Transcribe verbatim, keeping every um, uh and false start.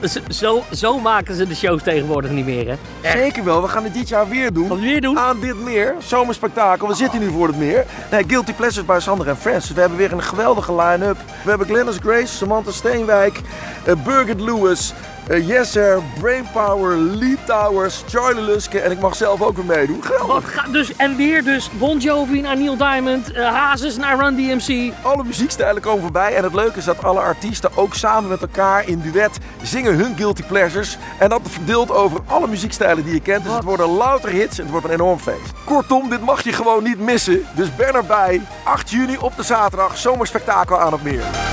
zo, zo, zo maken ze de shows tegenwoordig niet meer, hè? Echt. Zeker wel, we gaan het dit jaar weer doen. Wat weer doen? Aan dit meer, zomerspektakel. We zitten nu voor het meer. Nee, Guilty Pleasures bij Sander en Friends. Dus we hebben weer een geweldige line-up. We hebben Glennis Grace, Samantha Steenwijk, uh, Birgit Lewis, uh, Yesser, Brainpower, Lee Towers, Charlie Luske en ik mag zelf ook weer meedoen. Geweldig. Wat ga, dus, en weer dus Bon Jovi naar Neil Diamond, uh, Hazes naar Run D M C. Alle muziekstijlen komen voorbij en het leuke is dat alle artiesten ook samen met elkaar in duet zingen hun Guilty Pleasures. En dat verdeeld over alle muziekstijlen die je kent. Dus Wat? het worden louter hits en het wordt een enorm feest. Kortom, dit mag je gewoon niet missen. Dus ben erbij. acht juni op de zaterdag, zomerspektakel aan het meer.